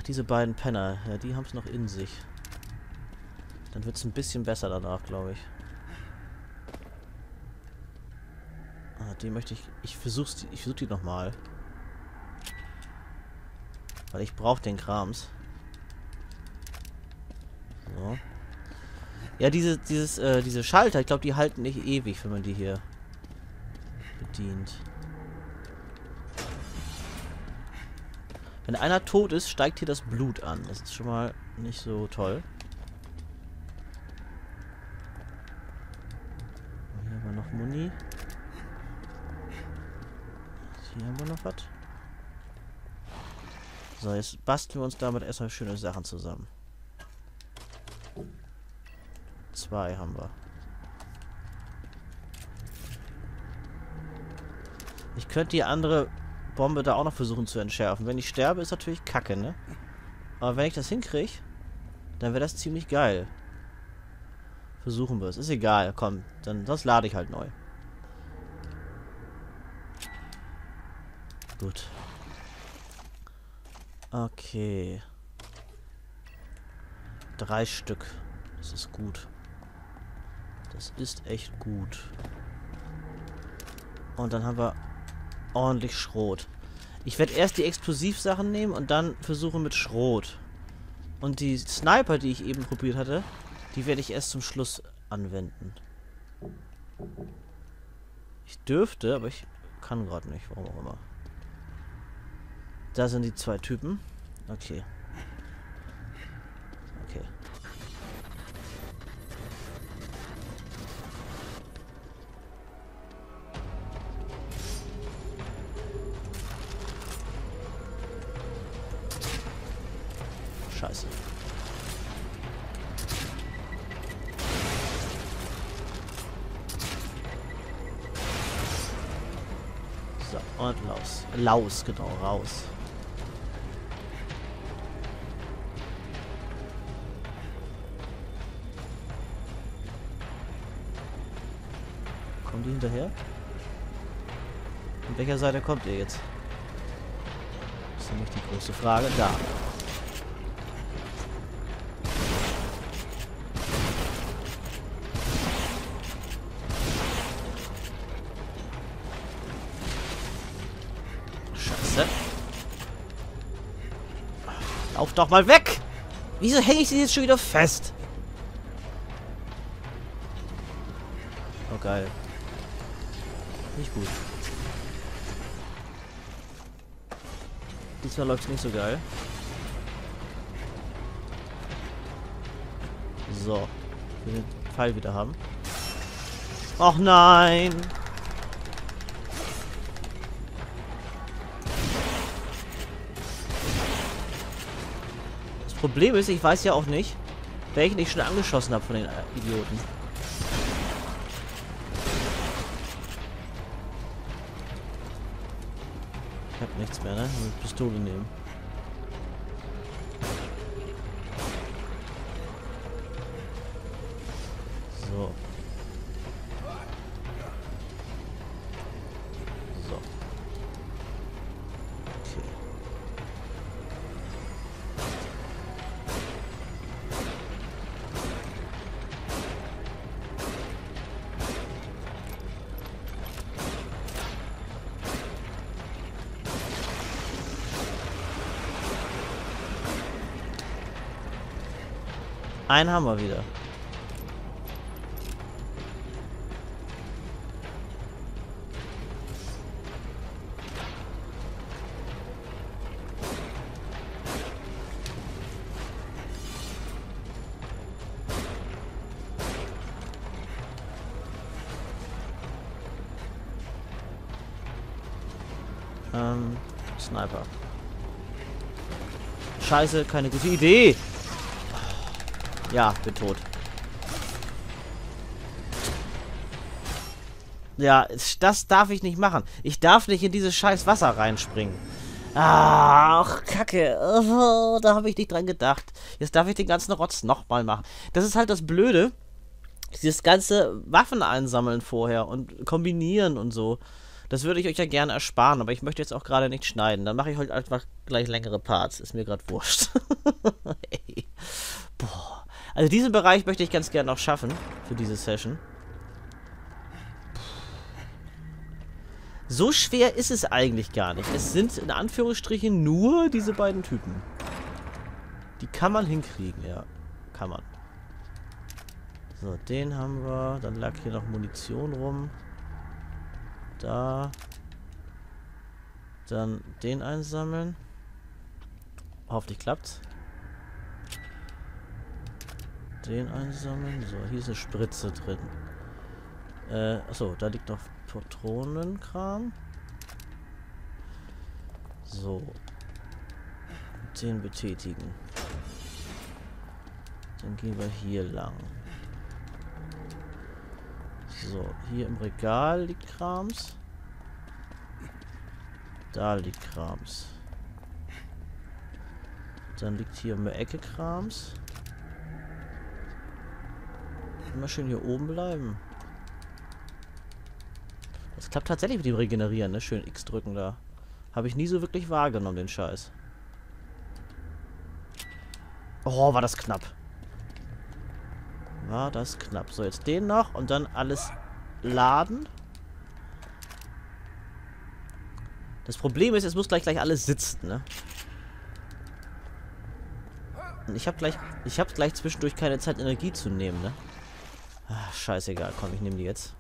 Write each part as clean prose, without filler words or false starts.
diese beiden Penner. Ja, die haben es noch in sich. Dann wird es ein bisschen besser danach, glaube ich. Ah, die möchte ich... Ich versuch die nochmal. Weil ich brauche den Krams. So. Ja, diese Schalter, ich glaube, die halten nicht ewig, wenn man die hier bedient. Wenn einer tot ist, steigt hier das Blut an. Das ist schon mal nicht so toll. Hier haben wir noch Muni. Hier haben wir noch was. So, jetzt basteln wir uns damit erstmal schöne Sachen zusammen. 2 haben wir. Ich könnte die andere Bombe da auch noch versuchen zu entschärfen. Wenn ich sterbe, ist natürlich kacke, ne? Aber wenn ich das hinkriege, dann wäre das ziemlich geil. Versuchen wir es. Ist egal, komm. Dann, sonst lade ich halt neu. Gut. Okay. 3 Stück. Das ist gut. Das ist echt gut. Und dann haben wir ordentlich Schrot. Ich werde erst die Explosivsachen nehmen und dann versuchen mit Schrot. Und die Sniper, die ich eben probiert hatte, die werde ich erst zum Schluss anwenden. Ich dürfte, aber ich kann gerade nicht, warum auch immer. Da sind die 2 Typen. Okay. Okay. Scheiße. So, und raus. Laus, genau, raus. Kommen die hinterher? Von welcher Seite kommt ihr jetzt? Das ist nämlich die große Frage. Da. Scheiße. Lauf doch mal weg! Wieso hänge ich sie jetzt schon wieder fest? Oh, geil. Nicht gut. Diesmal läuft es nicht so geil. So. Wir den Pfeil wieder haben. Och nein! Das Problem ist, ich weiß ja auch nicht, welchen ich schon angeschossen habe von den Idioten. Ich hab nichts mehr, ne? Ich muss Pistole nehmen. So. So. Okay. Einen haben wir wieder. Sniper. Scheiße, keine gute Idee. Ja, bin tot. Ja, das darf ich nicht machen. Ich darf nicht in dieses scheiß Wasser reinspringen. Ach, Kacke. Oh, da habe ich nicht dran gedacht. Jetzt darf ich den ganzen Rotz nochmal machen. Das ist halt das Blöde. Dieses ganze Waffen einsammeln vorher und kombinieren und so. Das würde ich euch ja gerne ersparen, aber ich möchte jetzt auch gerade nicht schneiden. Dann mache ich heute einfach gleich längere Parts. Ist mir gerade wurscht. Hey. Boah. Also diesen Bereich möchte ich ganz gerne noch schaffen für diese Session. So schwer ist es eigentlich gar nicht. Es sind in Anführungsstrichen nur diese beiden Typen. Die kann man hinkriegen, ja. Kann man. So, den haben wir. Dann lag hier noch Munition rum. Da. Dann den einsammeln. Hoffentlich klappt's. Den einsammeln. So, hier ist eine Spritze drin. Achso, da liegt noch Patronenkram. So. Den betätigen. Dann gehen wir hier lang. So, hier im Regal liegt Krams. Da liegt Krams. Dann liegt hier in der Ecke Krams. Immer schön hier oben bleiben. Das klappt tatsächlich mit dem Regenerieren, ne? Schön X drücken da. Habe ich nie so wirklich wahrgenommen, den Scheiß. Oh, war das knapp. War das knapp. So, jetzt den noch und dann alles laden. Das Problem ist, es muss gleich alles sitzen, ne? Und ich habe gleich zwischendurch keine Zeit, Energie zu nehmen, ne? Ach, scheißegal. Komm, ich nehme die jetzt.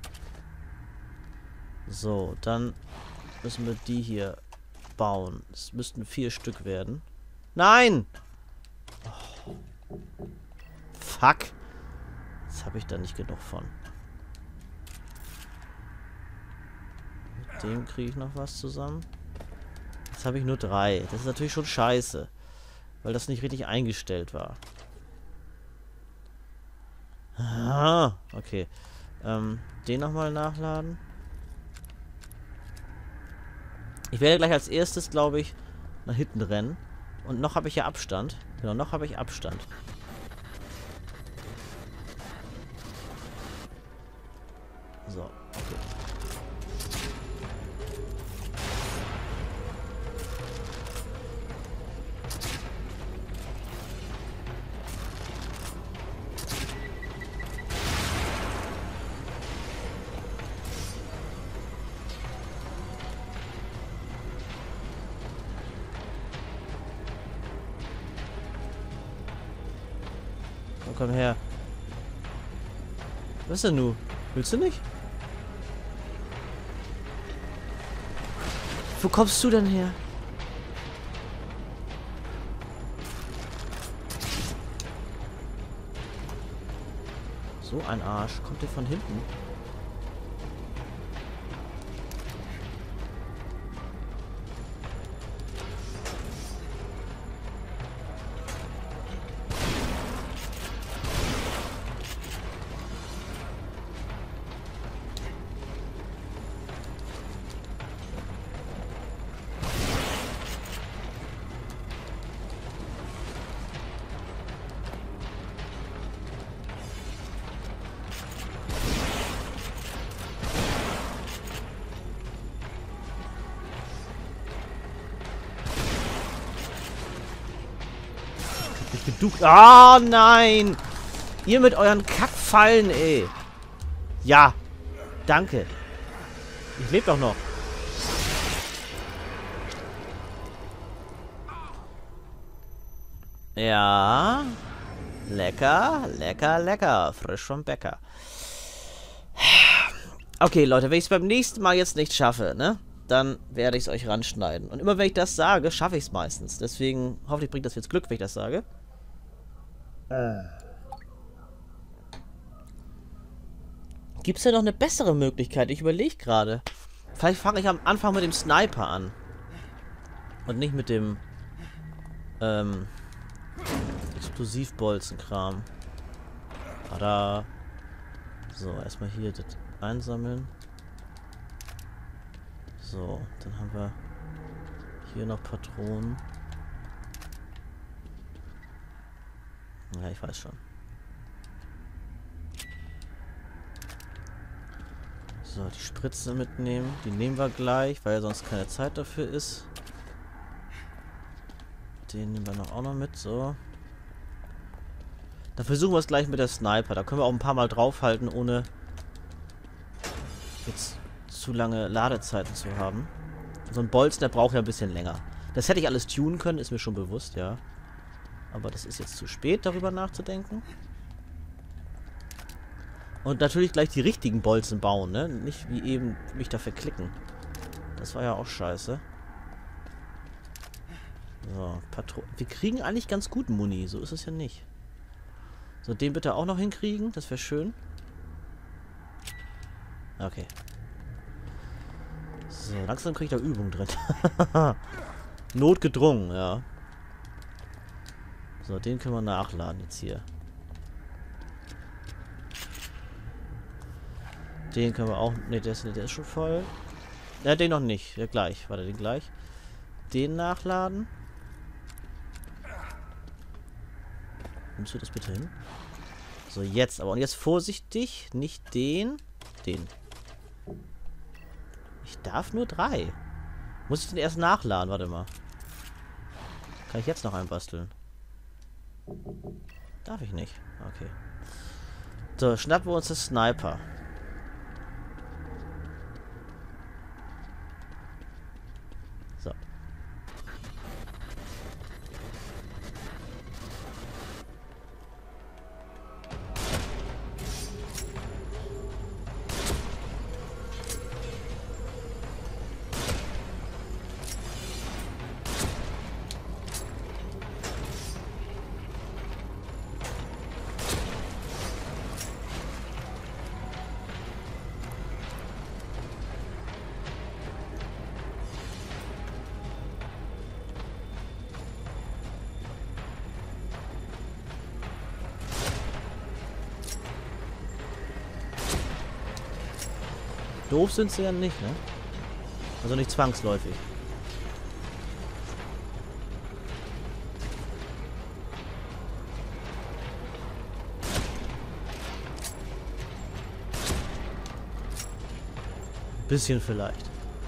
So, dann müssen wir die hier bauen. Es müssten 4 Stück werden. Nein! Oh. Fuck. Jetzt habe ich da nicht genug von. Mit dem kriege ich noch was zusammen. Jetzt habe ich nur 3. Das ist natürlich schon scheiße. Weil das nicht richtig eingestellt war. Ah, okay. Den nochmal nachladen. Ich werde gleich als erstes, glaube ich, nach hinten rennen. Und noch habe ich ja Abstand. Genau, noch habe ich Abstand. So, okay. Oh, komm her. Was ist denn du? Willst du nicht? Wo kommst du denn her? So ein Arsch. Kommt der von hinten? Ah, nein! Ihr mit euren Kackfallen, ey. Ja. Danke. Ich lebe doch noch. Ja. Lecker, lecker, lecker. Frisch vom Bäcker. Okay, Leute, wenn ich es beim nächsten Mal jetzt nicht schaffe, ne? Dann werde ich es euch ranschneiden. Und immer wenn ich das sage, schaffe ich es meistens. Deswegen hoffentlich bringt das jetzt Glück, wenn ich das sage. Gibt es da noch eine bessere Möglichkeit? Ich überlege gerade. Vielleicht fange ich am Anfang mit dem Sniper an. Und nicht mit dem Explosivbolzenkram. Tada. So, erstmal hier das einsammeln. So, dann haben wir hier noch Patronen. Ja, ich weiß schon. So, die Spritze mitnehmen. Die nehmen wir gleich, weil ja sonst keine Zeit dafür ist. Den nehmen wir auch noch mit. So. Dann versuchen wir es gleich mit der Sniper. Da können wir auch ein paar Mal draufhalten, ohne jetzt zu lange Ladezeiten zu haben. So ein Bolzen, der braucht ja ein bisschen länger. Das hätte ich alles tunen können, ist mir schon bewusst, ja. Aber das ist jetzt zu spät, darüber nachzudenken. Und natürlich gleich die richtigen Bolzen bauen, ne? Nicht wie eben mich da verklicken. Das war ja auch scheiße. So, wir kriegen eigentlich ganz gut Muni, so ist es ja nicht. So, den bitte auch noch hinkriegen, das wäre schön. Okay. So, langsam kriege ich da Übung drin. Notgedrungen, ja. So, den können wir nachladen jetzt hier. Den können wir auch... Ne, der ist schon voll. Ja, den noch nicht. Ja, gleich. Warte, den gleich. Den nachladen. Nimmst du das bitte hin? So, jetzt aber. Und jetzt vorsichtig. Nicht den. Den. Ich darf nur 3. Muss ich den erst nachladen? Warte mal. Kann ich jetzt noch einen basteln? Darf ich nicht. Okay. So, schnappen wir uns das Sniper. So. Doof sind sie ja nicht, ne? Also nicht zwangsläufig. Ein bisschen vielleicht.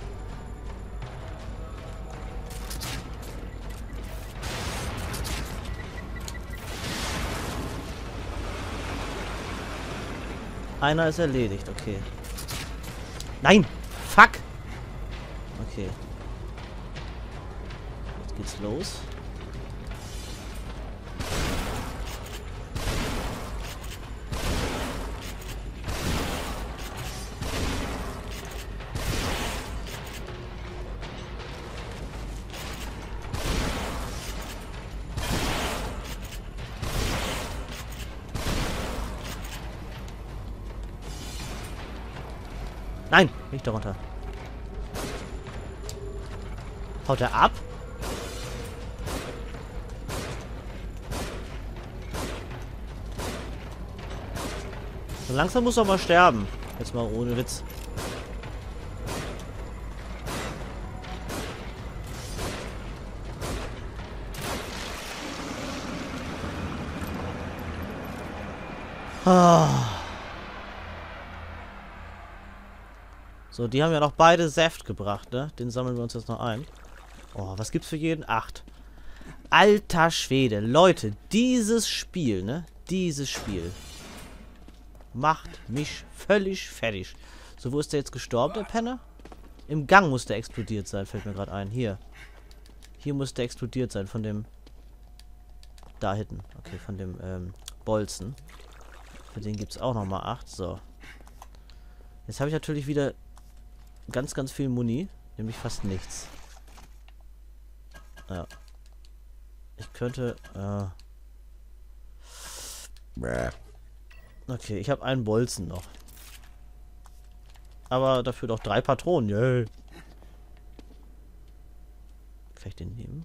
Einer ist erledigt, okay. Nein! Fuck! Okay. Jetzt geht's los. Nein, nicht darunter. Haut er ab? So langsam muss er mal sterben. Jetzt mal ohne Witz. So, die haben ja noch beide Saft gebracht, ne? Den sammeln wir uns jetzt noch ein. Oh, was gibt's für jeden? 8. Alter Schwede. Leute, dieses Spiel, ne? Dieses Spiel macht mich völlig fertig. So, wo ist der jetzt gestorben, der Penner? Im Gang muss der explodiert sein, fällt mir gerade ein. Hier. Hier muss der explodiert sein, von dem... Da hinten. Okay, von dem, Bolzen. Für den gibt's auch nochmal 8. So. Jetzt habe ich natürlich wieder ganz, ganz viel Muni. Nämlich fast nichts. Ja. Ich könnte... Okay, ich habe einen Bolzen noch. Aber dafür doch 3 Patronen. Yay. Kann ich den nehmen?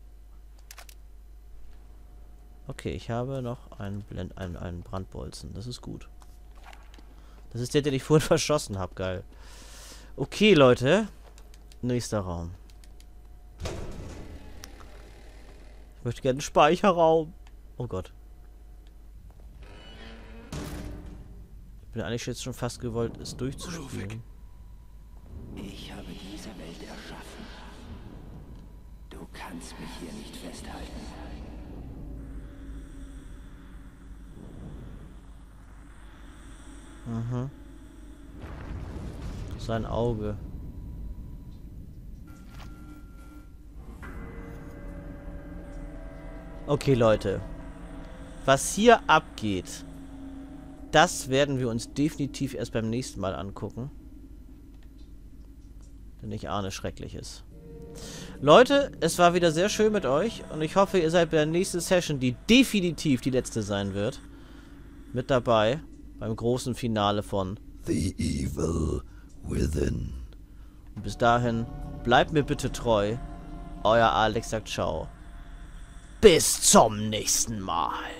Okay, ich habe noch einen Brandbolzen. Das ist gut. Das ist der, den ich vorhin verschossen habe. Geil. Okay, Leute. Nächster Raum. Ich möchte gerne einen Speicherraum. Oh Gott. bin eigentlich jetzt schon fast gewollt, es durchzuspielen. Ich habe diese Welt erschaffen. Du kannst mich hier nicht festhalten. Mhm. Sein Auge. Okay, Leute. Was hier abgeht, das werden wir uns definitiv erst beim nächsten Mal angucken. Denn ich ahne Schreckliches. Leute, es war wieder sehr schön mit euch. Und ich hoffe, ihr seid bei der nächsten Session, die definitiv die letzte sein wird, mit dabei. Beim großen Finale von The Evil Within. Und bis dahin, bleibt mir bitte treu. Euer Alex sagt ciao. Bis zum nächsten Mal.